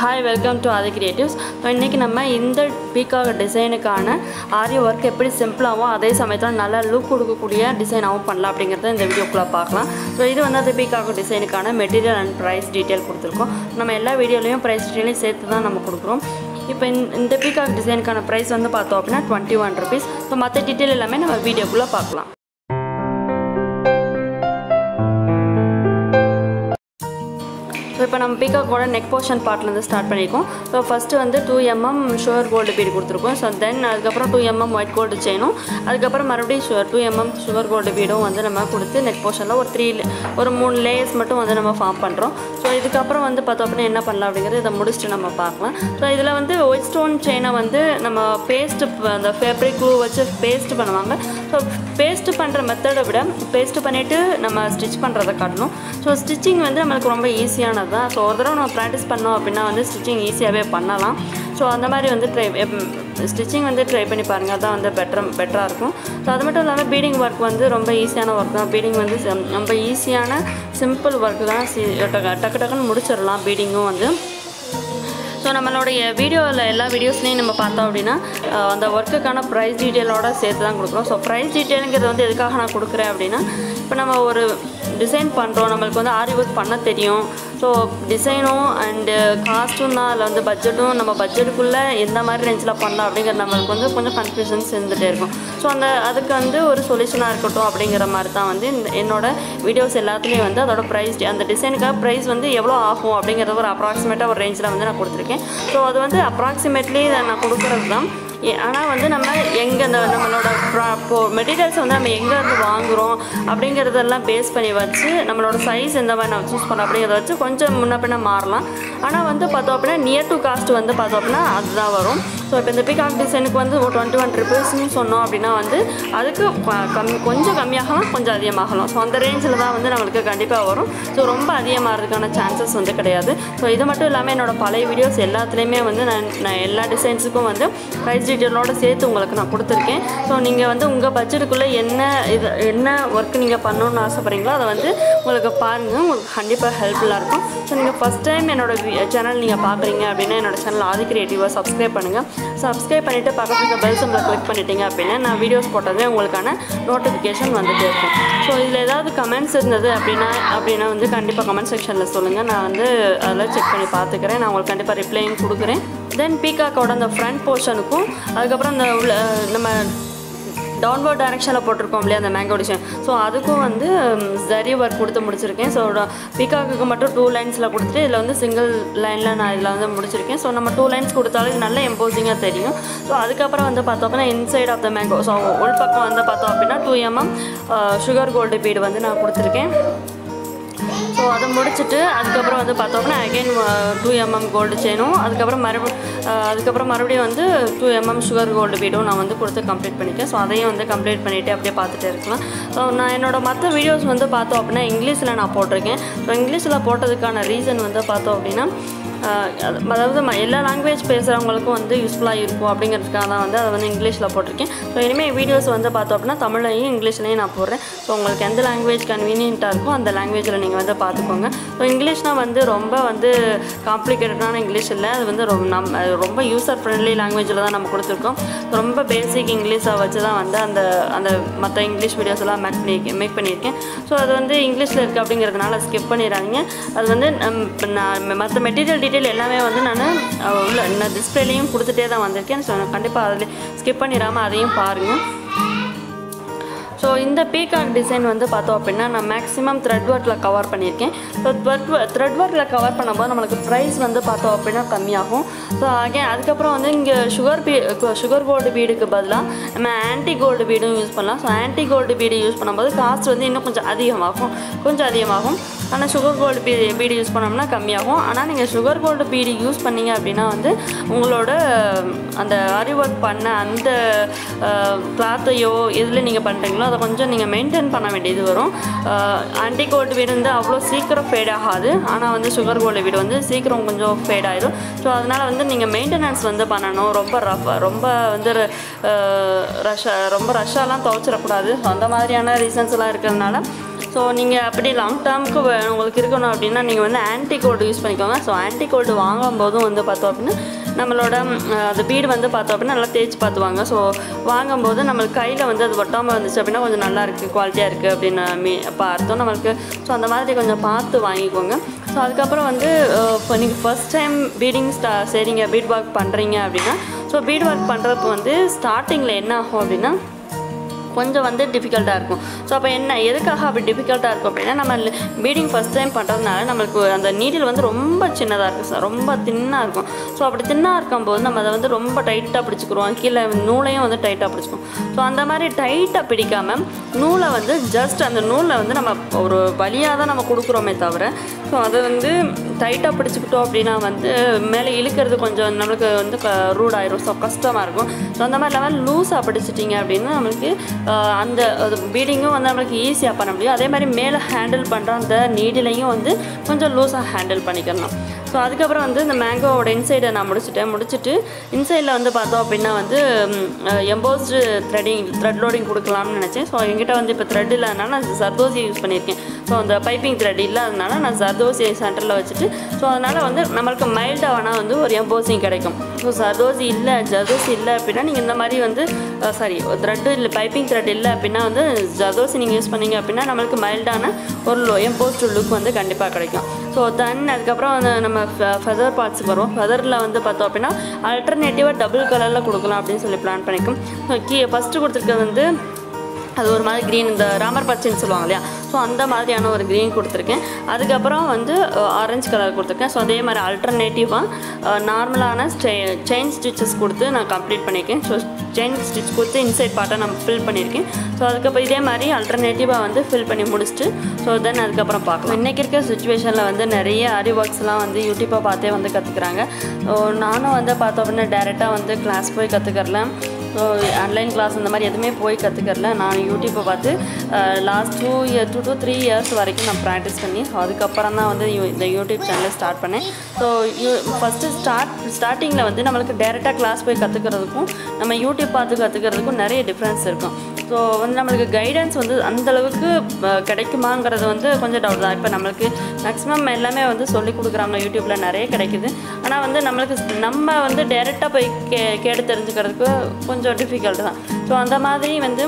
Hi, welcome to aari creatives. இன்னைக்கு நம்ம இந்த peacock டிசைனுக்கான aari work எப்படி சிம்பிளாவும் அதே சமயத்துல நல்ல லுக் கொடுக்கக்கூடிய டிசைனாவும் பண்ணலாம் அப்படிங்கறத இந்த வீடியோக்குள்ள பார்க்கலாம். சோ இது வந்து அந்த peacock டிசைனுக்கான மெட்டீரியல் அண்ட் பிரைஸ் டீடைல் கொடுத்திருக்கோம். நம்ம எல்லா வீடியோலயும் பிரைஸ் டீடைலையும் சேர்த்து தான் நம்ம கொடுக்கிறோம். இப்போ இந்த peacock டிசைனுக்கான பிரைஸ் வந்து பார்த்தோம் அப்படினா 21 rupees. சோ மத்த டீடைல் எல்லாமே நம்ம வீடியோக்குள்ள பார்க்கலாம். இப்போ நம்ம peacock-ஓட neck portion part-ல ஸ்டார்ட் பண்ணிருக்கோம். ஸோ ஃபர்ஸ்ட் வந்து 2 mm sugar gold bead கொடுத்துருக்கோம். ஸோ தென் அதுக்கப்புறம் 2 mm white gold செயினும் அதுக்கப்புறம் மறுபடியும் 2 mm sugar gold bead-ம் வந்து நம்ம கொடுத்து neck portion-ல ஒரு 3 லேயர்ஸ் மட்டும் வந்து நம்ம ஃபார்ம் பண்ணுறோம். ஸோ இதுக்கப்புறம் வந்து பார்த்தோம் அப்படின்னா என்ன பண்ணலாம் அப்படிங்கிறது இதை முடிச்சுட்டு நம்ம பார்க்கலாம். ஸோ இதில் வந்து ஒயிட் ஸ்டோன் செயினை வந்து நம்ம பேஸ்ட் அந்த ஃபேப்ரிக் க்ளூ வச்சு பேஸ்ட் பண்ணுவாங்க. ஸோ பேஸ்ட் பண்ணுற மெத்தடை விட பேஸ்ட் பண்ணிவிட்டு நம்ம ஸ்டிச் பண்ணுறதை காட்டணும். ஸோ ஸ்டிச்சிங் வந்து நம்மளுக்கு ரொம்ப ஈஸியானது தான். ஸோ ஒரு தடவை நம்ம ப்ராக்டிஸ் பண்ணோம் அப்படின்னா வந்து ஸ்டிச்சிங் ஈஸியாகவே பண்ணலாம். ஸோ அந்த மாதிரி வந்து ஸ்டிச்சிங் வந்து ட்ரை பண்ணி பாருங்கள், அதுதான் வந்து பெட்டராக இருக்கும். ஸோ அது மட்டும் இல்லாமல் பீடிங் ஒர்க் வந்து ரொம்ப ஈஸியான ஒர்க் தான். பீடிங் வந்து ரொம்ப ஈஸியான சிம்பிள் ஒர்க் தான். டக்கு டக்குன்னு முடிச்சிடலாம் பீடிங்கும் வந்து. ஸோ நம்மளுடைய வீடியோவில் எல்லா வீடியோஸ்லையும் நம்ம பார்த்தோம் அப்படின்னா அந்த ஒர்க்குக்கான ப்ரைஸ் டீட்டெயிலோடு சேர்த்து தான் கொடுக்குறோம். ஸோ ப்ரைஸ் டீட்டெயிலுங்கிறது வந்து எதுக்காக நான் கொடுக்குறேன் அப்படின்னா, இப்போ நம்ம ஒரு டிசைன் பண்ணுறோம், நம்மளுக்கு வந்து ஆரி ஒர்க் பண்ண தெரியும். ஸோ டிசைனும் அண்டு காஸ்ட்டும் தான் அதில் வந்து பட்ஜெட்டும் நம்ம பட்ஜெட்டுக்குள்ளே எந்த மாதிரி ரேஞ்சில் பண்ணலாம் அப்படிங்கிறது நம்மளுக்கு வந்து கொஞ்சம் கன்ஃபியூஷன்ஸ் இருந்துகிட்டே இருக்கும். ஸோ அதுக்கு வந்து ஒரு சொல்யூஷனாக இருக்கட்டும் அப்படிங்கிற மாதிரி தான் வந்து என்னோடய வீடியோஸ் எல்லாத்துலேயும் வந்து அதோட ப்ரைஸ் அந்த டிசைனுக்காக ப்ரைஸ் வந்து எவ்வளோ ஆகும் அப்படிங்கிறத ஒரு அப்ராக்சிமேட்டாக ஒரு ரேஞ்சில் வந்து நான் கொடுத்துருக்கேன். ஸோ அது வந்து அப்ராக்சிமேட்லி நான் கொடுக்குறது தான். ஆனால் வந்து நம்ம எங்கே நம்மளோட மெட்டீரியல்ஸ் வந்து நம்ம எங்கேருந்து வாங்குகிறோம் அப்படிங்கிறதெல்லாம் பேஸ் பண்ணி வச்சு நம்மளோட சைஸ் எந்த மாதிரி நம்ம சூஸ் பண்ணோம் அப்படிங்கிறத வச்சு கொஞ்சம் முன்ன பின்ன மாறலாம். ஆனால் வந்து பார்த்தோம் அப்படின்னா நியர் டு காஸ்ட் வந்து பார்த்தோம் அப்படின்னா அதுதான் வரும். ஸோ இப்போ இந்த peacock டிசைனுக்கு வந்து 21 rupeesன்னு சொன்னோம் அப்படின்னா வந்து அதுக்கு கொஞ்சம் கம்மியாகலாம் கொஞ்சம் அதிகமாகலாம். ஸோ அந்த ரேஞ்சில் தான் வந்து நம்மளுக்கு கண்டிப்பாக வரும். ஸோ ரொம்ப அதிகமாகிறதுக்கான சான்சஸ் வந்து கிடையாது. ஸோ இது மட்டும் இல்லாமல் என்னோடய பழைய வீடியோஸ் எல்லாத்துலேயுமே வந்து நான் எல்லா டிசைன்ஸுக்கும் வந்து ப்ரைஸ் டீட்டெயிலோடு சேர்த்து உங்களுக்கு நான் கொடுத்துருக்கேன். ஸோ நீங்கள் வந்து உங்கள் பட்ஜெட்டுக்குள்ளே என்ன ஒர்க் நீங்கள் பண்ணணுன்னு ஆசைப்பட்றீங்களோ அதை வந்து உங்களுக்கு பாருங்கள், உங்களுக்கு கண்டிப்பாக ஹெல்ப்ஃபுல்லாக இருக்கும். ஸோ நீங்கள் ஃபஸ்ட் டைம் என்னோடய சேனல் நீங்கள் பார்க்குறீங்க அப்படின்னா என்னோடய சேனல் ஆரி கிரியேட்டிவாக சப்ஸ்கிரைப் பண்ணுங்கள். சப்ஸ்கிரைப் பண்ணிவிட்டு பக்கத்தில் இருக்க பெல் சிம்பலை கிளிக் பண்ணிட்டீங்க அப்படின்னா நான் வீடியோஸ் போட்டதே உங்களுக்கான நோட்டிஃபிகேஷன் வந்துகிட்டே இருக்கும். ஸோ இதில் ஏதாவது கமெண்ட்ஸ் இருந்தது அப்படின்னா வந்து கண்டிப்பாக கமெண்ட் செக்ஷனில் சொல்லுங்கள். நான் வந்து அதில் செக் பண்ணி பார்த்துக்கிறேன். நான் உங்களுக்கு கண்டிப்பாக ரிப்ளையும் கொடுக்குறேன். தென் peacock-ஓட அந்த ஃப்ரண்ட் போர்ஷனுக்கும் அதுக்கப்புறம் அந்த நம்ம டவுன்வர்ட் டைரெக்ஷனில் போட்டிருக்கோம் இல்லையா அந்த மேங்கோ டிசைன், ஸோ அதுக்கும் வந்து ஜரி ஒர்க் கொடுத்து முடிச்சிருக்கேன். ஸோ peacock-க்கு மட்டும் 2 லைன்ஸில் கொடுத்துட்டு இதில் வந்து சிங்கிள் லைனில் நான் இதில் வந்து முடிச்சிருக்கேன். ஸோ நம்ம 2 லைன்ஸ் கொடுத்தாலும் இது நல்ல எம்போசிங்காக தெரியும். ஸோ அதுக்கப்புறம் வந்து பார்த்தோம் அப்படின்னா inside of the mango, so உள் பக்கம் வந்து பார்த்தோம் அப்படின்னா 2 mm சுகர் கோல்டு பீடு வந்து நான் கொடுத்துருக்கேன். ஸோ அதை முடிச்சுட்டு அதுக்கப்புறம் வந்து பார்த்தோம்னா அகெயின் 2 mm கோல்டு செயினும் அதுக்கப்புறம் மறுபடியும் வந்து 2 mm சுகர் கோல்டு பீடும் நான் வந்து கொடுத்து கம்ப்ளீட் பண்ணிட்டேன். ஸோ அதையும் வந்து கம்ப்ளீட் பண்ணிவிட்டு அப்படியே பார்த்துட்டே இருக்கலாம். ஸோ நான் என்னோடய மற்ற வீடியோஸ் வந்து பார்த்தோம் அப்படின்னா இங்கிலீஷில் நான் போட்டிருக்கேன். ஸோ இங்கிலீஷில் போட்டதுக்கான ரீசன் வந்து பார்த்தோம் அப்படின்னா அதாவது எல்லா லாங்குவேஜ் பேசுகிறவங்களுக்கும் வந்து யூஸ்ஃபுல்லாக இருக்கும் அப்படிங்கிறதுக்காக தான் வந்து அதை வந்து இங்கிலீஷில் போட்டிருக்கேன். ஸோ இனிமேல் வீடியோஸ் வந்து பார்த்தோம் அப்படின்னா தமிழ்லையும் இங்கிலீஷ்லையும் நான் போடுறேன். ஸோ உங்களுக்கு எந்த லாங்குவேஜ் கன்வீனியண்ட்டாக இருக்கோ அந்த லாங்குவேஜில் நீங்கள் வந்து பார்த்துக்கோங்க. ஸோ இங்கிலீஷ்னால் வந்து ரொம்ப வந்து காம்ப்ளிகேட்டடான இங்கிலீஷ் இல்லை, அது வந்து ரொம்ப யூசர் ஃப்ரெண்ட்லி லாங்குவேஜில் தான் நம்ம கொடுத்துருக்கோம். ரொம்ப பேசிக் இங்கிலீஷை வச்சு தான் வந்து அந்த மற்ற இங்கிலீஷ் வீடியோஸ் எல்லாம் மேக் பண்ணியிருக்கேன். ஸோ அது வந்து இங்கிலீஷில் இருக்குது அப்படிங்கிறதுனால ஸ்கிப் பண்ணிடுறாங்க. அது வந்து நான் மற்ற மெட்டீரியல் எல்லாமே வந்து நான் டிஸ்பிளேலையும் கொடுத்துட்டே தான் வந்திருக்கேன். ஸோ கண்டிப்பாக அதில் ஸ்கிப் பண்ணிடாமல் அதையும் பாருங்கள். ஸோ இந்த peacock டிசைன் வந்து பார்த்தோம் அப்படின்னா நான் மேக்ஸிமம் த்ரெட் ஒர்க்கில் கவர் பண்ணியிருக்கேன். ஸோ த்ரெட் ஒர்க்கில் கவர் பண்ணும்போது நம்மளுக்கு ப்ரைஸ் வந்து பார்த்தோம் அப்படின்னா கம்மியாகும். ஸோ அதுக்கப்புறம் வந்து இங்கே சுகர் கோல்டு பீடுக்கு பதிலாக நம்ம ஆன்டி கோல்டு பீடும் யூஸ் பண்ணலாம். So anti gold bead use பண்ணும்போது காஸ்ட் வந்து இன்னும் கொஞ்சம் அதிகமாகும். ஆனால் சுகர் கோல்டு பீடு யூஸ் பண்ணோம்னா கம்மியாகும். ஆனால் நீங்கள் சுகர் கோல்டு பீடு யூஸ் பண்ணிங்க அப்படின்னா வந்து உங்களோட அந்த ஆரி ஒர்க் பண்ண அந்த கிளாத்தையோ எதில் நீங்கள் பண்ணுறீங்களோ அதை கொஞ்சம் நீங்கள் மெயின்டைன் பண்ண வேண்டியது வரும். ஆன்டி கோல்டு பீடு வந்து அவ்வளோ சீக்கிரம் ஃபேட் ஆகாது, ஆனால் வந்து சுகர் கோல்டு பீடு வந்து சீக்கிரம் கொஞ்சம் ஃபேட் ஆகிடும். ஸோ அதனால் வந்து நீங்கள் மெயின்டெனன்ஸ் வந்து பண்ணணும். ரொம்ப வந்து ரஷ்ஷாலாம் துவைச்சிடக்கூடாது. ஸோ அந்த மாதிரியான ரீசன்ஸ்லாம் இருக்கிறதுனால ஸோ நீங்கள் அப்படி லாங் டேர்முக்கு உங்களுக்கு இருக்கணும் அப்படின்னா நீங்கள் வந்து ஆன்டி கோல்டு யூஸ் பண்ணிக்கோங்க. ஸோ ஆன்டி கோல்டு வாங்கும்போதும் வந்து பார்த்தோம் அப்படின்னா நம்மளோட அந்த பீடு வந்து பார்த்தோம் அப்படின்னா நல்லா தேய்ச்சி பார்த்துவாங்க. ஸோ வாங்கும்போது நம்மளுக்கு கையில் வந்து அது ஒட்டாமல் வந்துச்சு அப்படின்னா கொஞ்சம் நல்லா இருக்குது, குவாலிட்டியாக இருக்குது அப்படின்னு பார்த்தோம் நம்மளுக்கு. ஸோ அந்த மாதிரி கொஞ்சம் பார்த்து வாங்கிக்கோங்க. ஸோ அதுக்கப்புறம் வந்து இப்போ நீங்கள் ஃபஸ்ட் டைம் பீடிங் சரிங்க பீட் ஒர்க் பண்ணுறீங்க அப்படின்னா ஸோ பீட் ஒர்க் பண்ணுறப்போ வந்து ஸ்டார்டிங்கில் என்ன ஆகும் அப்படின்னா கொஞ்சம் வந்து டிஃபிகல்ட்டாக இருக்கும். ஸோ அப்போ என்ன எதுக்காக அப்படி டிஃபிகல்ட்டாக இருக்கும் அப்படின்னா நம்ம பீடிங் ஃபஸ்ட் டைம் பண்ணுறதுனால நம்மளுக்கு அந்த நீடில் வந்து ரொம்ப சின்னதாக இருக்கும் சார், ரொம்ப தின்னாக இருக்கும். ஸோ அப்படி தின்னாக இருக்கும்போது நம்ம அதை வந்து ரொம்ப டைட்டாக பிடிச்சிக்கிறோம், கீழே நூலையும் வந்து டைட்டாக பிடிச்சிக்கும். ஸோ அந்த மாதிரி டைட்டாக பிடிக்காமல் நூலை வந்து ஜஸ்ட் அந்த நூலை வந்து நம்ம ஒரு வழியாக தான் நம்ம கொடுக்குறோமே தவிர ஸோ அதை வந்து டைட்டாக பிடிச்சிக்கிட்டோம் அப்படின்னா வந்து மேலே இழுக்கிறது கொஞ்சம் நம்மளுக்கு வந்து ரூடாயிரும், ஸோ கஷ்டமாக இருக்கும். ஸோ அந்த மாதிரி இல்லாமல் லூஸாக பிடிச்சிட்டிங்க அப்படின்னா நம்மளுக்கு அந்த பீடிங்கும் வந்து நம்மளுக்கு ஈஸியாக பண்ண முடியும். அதே மாதிரி மேலே ஹேண்டில் பண்ணுற அந்த நீடிலையும் வந்து கொஞ்சம் லூஸாக ஹேண்டில் பண்ணிக்கலாம். ஸோ அதுக்கப்புறம் வந்து இந்த மேங்கோவோட இன்சைடை நான் முடிச்சுட்டு இன்சைடில் வந்து பார்த்தோம் அப்படின்னா வந்து எம்போஸ்டு த்ரெட் லோடிங் கொடுக்கலாம்னு நினச்சேன். ஸோ என்கிட்ட வந்து இப்போ த்ரெட் இல்லாதனால நான் ஜர்தோசி யூஸ் பண்ணியிருக்கேன். ஸோ அந்த பைப்பிங் த்ரெட் இல்லாதனால நான் ஜர்தோசியை சென்டரில் வச்சுட்டு ஸோ அதனால் வந்து நம்மளுக்கு மைல்டாக வேணால் வந்து ஒரு எம்போசிங் கிடைக்கும். ஸோ ஜர்தோசி இல்லை அப்படின்னா நீங்கள் இந்த மாதிரி வந்து த்ரெட்டு இல்லை பைப்பிங் த்ரெட் இல்லை அப்படின்னா வந்து ஜர்தோசி நீங்கள் யூஸ் பண்ணிங்க அப்படின்னா நம்மளுக்கு மைல்டான ஒரு எம்போஸ்டு லுக் வந்து கண்டிப்பாக கிடைக்கும். ஸோ அதுக்கப்புறம் வந்து நம்ம ஃபெதர் பார்ட்ஸுக்கு வருவோம். ஃபெதரில் வந்து பார்த்தோம் அப்படின்னா அல்டர்னேட்டிவாக டபுள் கலரில் கொடுக்கலாம் அப்படின்னு சொல்லி பிளான் பண்ணிக்கும். ஸோ ஃபஸ்ட்டு கொடுத்துருக்கிறது வந்து அது ஒரு மாதிரி க்ரீன், இந்த ராமர் பச்சைன்னு சொல்லுவாங்க இல்லையா, ஸோ அந்த மாதிரியான ஒரு க்ரீன் கொடுத்துருக்கேன். அதுக்கப்புறம் வந்து ஆரஞ்சு கலர் கொடுத்துருக்கேன். ஸோ அதே மாதிரி அல்டர்னேட்டிவாக நார்மலான செயின் ஸ்டிச்சஸ் கொடுத்து நான் கம்ப்ளீட் பண்ணியிருக்கேன். ஸோ செயின் ஸ்டிச் கொடுத்து இன்சைட் பார்ட்டை நான் ஃபில் பண்ணியிருக்கேன். ஸோ அதுக்கப்புறம் இதே மாதிரி அல்டர்னேட்டிவாக வந்து ஃபில் பண்ணி முடிச்சுட்டு ஸோ தென் அதுக்கப்புறம் பார்க்கலாம். இன்றைக்கி இருக்க சுச்சுவேஷனில் வந்து நிறைய ஆரி ஒர்க்ஸ்லாம் வந்து யூடியூப்பை பார்த்தே வந்து கற்றுக்குறாங்க. ஸோ நானும் வந்து பார்த்தோம் அப்படின்னா டேரெக்டாக வந்து கிளாஸ் போய் கற்றுக்கறல, ஸோ ஆன்லைன் கிளாஸ் இந்த மாதிரி எதுவுமே போய் கற்றுக்கறல. நான் யூடியூப்பை பார்த்து லாஸ்ட் 2 to 3 இயர்ஸ் வரைக்கும் நான் ப்ராக்டிஸ் பண்ணி அதுக்கப்புறம் தான் வந்து இந்த யூடியூப் சேனலை ஸ்டார்ட் பண்ணேன். ஸோ ஃபஸ்ட்டு ஸ்டார்டிங்கில் வந்து நம்மளுக்கு டேரெக்டாக கிளாஸ் போய் கற்றுக்கிறதுக்கும் நம்ம யூடியூப் பார்த்து கற்றுக்கிறதுக்கும் நிறைய டிஃப்ரென்ஸ் இருக்கும். ஸோ வந்து நம்மளுக்கு கைடன்ஸ் வந்து அந்தளவுக்கு கிடைக்குமாங்கிறது வந்து கொஞ்சம் டவுட் தான். இப்போ நம்மளுக்கு மேக்ஸிமம் எல்லாமே வந்து சொல்லிக் கொடுக்குறாங்க, யூடியூப்பில் நிறைய கிடைக்குது. ஆனால் வந்து நம்ம வந்து டேரெக்டாக போய் கேட்டு தெரிஞ்சுக்கிறதுக்கு கொஞ்சம் டிஃபிகல்ட் தான். ஸோ அந்த மாதிரி வந்து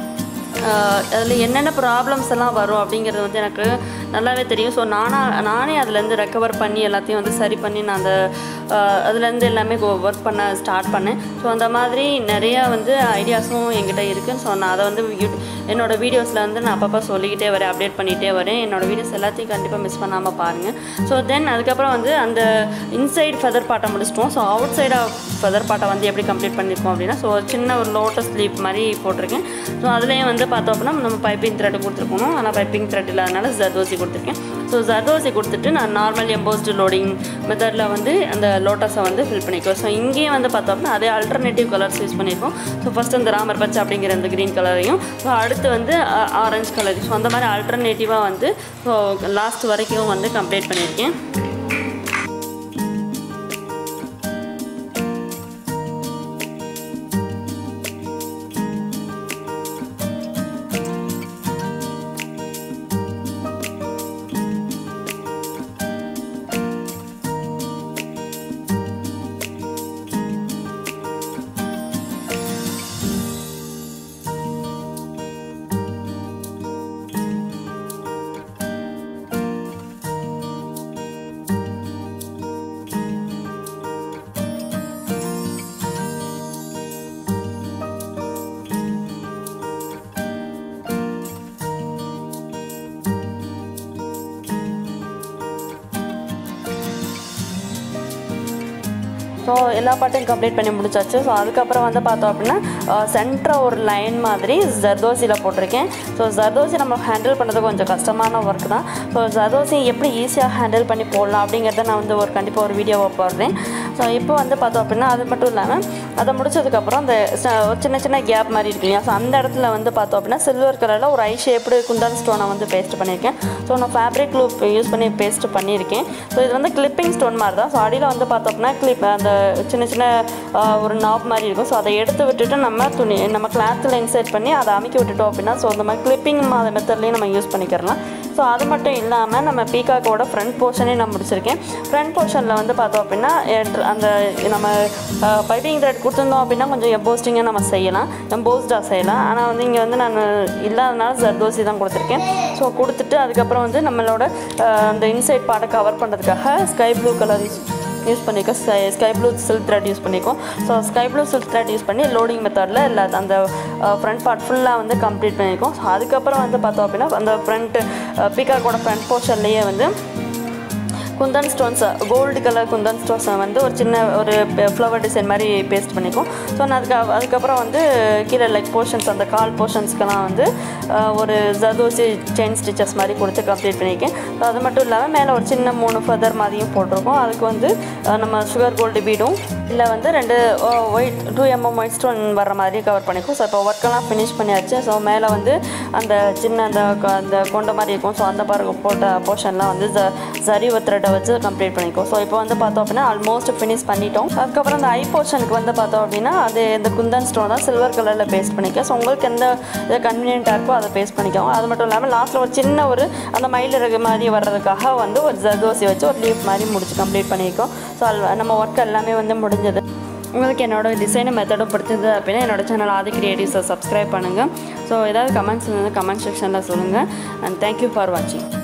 அதில் என்னென்ன ப்ராப்ளம்ஸ் எல்லாம் வரும் அப்படிங்கிறது வந்து எனக்கு நல்லாவே தெரியும். ஸோ நானே அதுலேருந்து ரெக்கவர் பண்ணி எல்லாத்தையும் வந்து சரி பண்ணி நான் அதுலேருந்து எல்லாமே ஒர்க் பண்ண ஸ்டார்ட் பண்ணேன். ஸோ அந்த மாதிரி நிறையா வந்து ஐடியாஸும் என்கிட்ட இருக்குது. ஸோ நான் அதை வந்து என்னோடய வீடியோஸில் வந்து நான் அப்பப்போ சொல்லிக்கிட்டே வரேன், அப்டேட் பண்ணிகிட்டே வரேன். என்னோடய வீடியோஸ் எல்லாத்தையும் கண்டிப்பாக மிஸ் பண்ணாமல் பாருங்கள். ஸோ தென் அதுக்கப்புறம் வந்து அந்த இன்சைட் ஃபெதர் பார்ட்டை முடிச்சிட்டோம். So outside of feather பார்ட்டை வந்து எப்படி கம்ப்ளீட் பண்ணியிருக்கோம் அப்படின்னா ஸோ சின்ன ஒரு லோட்டஸ் லீப் மாதிரி போட்டிருக்கேன். ஸோ அதுலேயும் வந்து பார்த்தோம் அப்படின்னா நம்ம பைப்பிங் த்ரெட் கொடுத்துருக்கணும். ஆனால் பைப்பிங் த்ரெட் இல்லாதனால ஜர்தோசி கொடுத்துருக்கேன். ஸோ ஜர்தோசி கொடுத்துட்டு நான் நார்மல் எம்போஸ்டு லோடிங் மெத்தடில் வந்து அந்த லோட்டஸை வந்து ஃபில் பண்ணிக்குவோம். ஸோ இங்கேயும் வந்து பார்த்தோம்னா அதே அல்டர்னேட்டிவ் கலர்ஸ் யூஸ் பண்ணியிருக்கோம். ஸோ ஃபஸ்ட் அந்த ராமர் பச்சை அப்படிங்கிற அந்த க்ரீன் கலரையும் ஸோ அடுத்து வந்து ஆரஞ்சு கலர், ஸோ அந்த மாதிரி அல்டர்னேட்டிவாக வந்து ஸோ லாஸ்ட் வரைக்கும் வந்து கம்ப்ளீட் பண்ணியிருக்கேன். ஸோ எல்லா பார்ட்டையும் கம்ப்ளீட் பண்ணி முடிச்சாச்சு. ஸோ அதுக்கப்புறம் வந்து பார்த்தோம் அப்படின்னா சென்டராக ஒரு லைன் மாதிரி ஜர்தோசியில் போட்டிருக்கேன். ஸோ ஜர்தோசி நம்ம ஹேண்டில் பண்ணுறது கொஞ்சம் கஷ்டமான ஒர்க் தான். ஸோ ஜர்தோசி எப்படி ஈஸியாக ஹேண்டில் பண்ணி போடலாம் அப்படிங்கிறத நான் வந்து கண்டிப்பாக ஒரு வீடியோவை போடுறேன். ஸோ இப்போ வந்து பார்த்தோம் அப்படின்னா அது மட்டும் இல்லாமல் அதை முடிச்சதுக்கப்புறம் அந்த சின்ன சின்ன கேப் மாதிரி இருக்கு இல்லையா, ஸோ அந்த இடத்துல வந்து பார்த்தோம் அப்படின்னா சில்வர் கலரில் ஒரு ஐ ஷேப்டு குந்தன் ஸ்டோனை வந்து பேஸ்ட் பண்ணியிருக்கேன். ஸோ நான் ஃபேப்ரிக் லூப் யூஸ் பண்ணி பேஸ்ட் பண்ணியிருக்கேன். ஸோ இது வந்து கிளிப்பிங் ஸ்டோன் மாதிரி தான். ஸோ அடியில் வந்து பார்த்தோம் அப்படின்னா அந்த சின்ன சின்ன ஒரு நாப் மாதிரி இருக்கும். ஸோ அதை எடுத்து விட்டுட்டு நம்ம கிளாத்தில் இன்சர்ட் பண்ணி அதை அமைக்கி விட்டுட்டோம் அப்படின்னா ஸோ இந்த மாதிரி கிளிப்பிங் மெத்தட்லேயும் நம்ம யூஸ் பண்ணிக்கிறலாம். ஸோ அது மட்டும் இல்லாமல் நம்ம பீகாக்கோட ஃப்ரண்ட் போர்ஷனே நான் முடிச்சிருக்கேன். ஃப்ரண்ட் போர்ஷனில் வந்து பார்த்தோம் அப்படின்னா அந்த நம்ம பைப்பிங் த்ரெட் கொடுத்துருந்தோம் அப்படின்னா கொஞ்சம் எம்போஸ்டிங்காக நம்ம செய்யலாம், எம்போஸ்டாக செய்யலாம். ஆனால் வந்து இங்கே வந்து நான் இல்லாதனால ஜர்தோசி தான் கொடுத்துருக்கேன். ஸோ கொடுத்துட்டு அதுக்கப்புறம் வந்து நம்மளோட அந்த இன்சைட் பார்ட்டை கவர் பண்ணுறதுக்காக ஸ்கை ப்ளூ கலர் யூஸ் பண்ணிக்கோ, sky blue silk thread use பண்ணிக்கோ. So sky blue silk thread use பண்ணி லோடிங் மெத்தடில் இல்லை அந்த ஃப்ரண்ட் பார்ட் ஃபுல்லாக வந்து கம்ப்ளீட் பண்ணியிருக்கோம். ஸோ அதுக்கப்புறம் வந்து பார்த்தோம் அப்படின்னா அந்த ஃப்ரண்ட்டு பீகாக்கோட ஃப்ரண்ட் போர்ஷன்லேயே வந்து kundan stones, gold colour kundan ஸ்டோன்ஸை வந்து ஒரு சின்ன ஒரு ஃப்ளவர் டிசைன் மாதிரி பேஸ்ட் பண்ணிக்கும். ஸோ நான் அதுக்கப்புறம் வந்து கீழே லைக் போர்ஷன்ஸ் அந்த கால் போர்ஷன்ஸ்க்கெல்லாம் வந்து ஒரு ஜர்தோசி செயின் ஸ்டிச்சஸ் மாதிரி கொடுத்து கம்ப்ளீட் பண்ணியிருக்கேன். ஸோ அது மட்டும் இல்லாமல் மேலே ஒரு சின்ன 3 ஃபெதர் மாதிரியும் போட்டிருக்கோம். அதுக்கு வந்து நம்ம சுகர் கோல்டு பீடும் இல்லை வந்து 2 ஒயிட் 2mm ஒயிட் ஸ்டோன் வர்ற மாதிரி கவர் பண்ணிக்கும். ஸோ இப்போ ஒர்க்கெல்லாம் ஃபினிஷ் பண்ணியாச்சு. ஸோ மேலே வந்து அந்த சின்ன அந்த கொண்ட மாதிரி இருக்கும். ஸோ அந்த போட்ட போர்ஷன்லாம் வந்து ஜரி த்ரெட்டை வச்சு கம்ப்ளீட் பண்ணிக்கும். ஸோ இப்போ வந்து பார்த்தோம் அப்படின்னா ஆல்மோஸ்ட் ஃபினிஷ் பண்ணிட்டோம். அதுக்கப்புறம் அந்த ஐ போர்ஷனுக்கு வந்து பார்த்தோம் அப்படின்னா அது இந்த குந்தன் ஸ்டோன் தான் சில்வர் கலரில் பேஸ்ட் பண்ணிக்க. ஸோ உங்களுக்கு எந்த கன்வீனியண்ட்டாக இருக்கோ அதை பேஸ்ட் பண்ணிக்கோங்க. அது மட்டும் இல்லாமல் லாஸ்ட்டில் ஒரு சின்ன ஒரு அந்த மயில் இறகு மாதிரி வர்றதுக்காக வந்து ஒரு ஜர்தோசி வச்சு ஒரு லீஃப் மாதிரி முடிச்சு கம்ப்ளீட் பண்ணியிருக்கோம். ஸோ நம்ம ஒர்க் எல்லாமே வந்து முடிஞ்சது. உங்களுக்கு என்னோட டிசைன் மெத்தடும் பிடிச்சது அப்படின்னா என்னோட சேனல் ஆதி கிரியேட்டிவ்ஸை சப்ஸ்கிரைப் பண்ணுங்கள். ஸோ ஏதாவது கமெண்ட்ஸ் இருந்தால் கமெண்ட் செக்ஷனில் சொல்லுங்கள். அண்ட் தேங்க்யூ ஃபார் வாட்சிங்.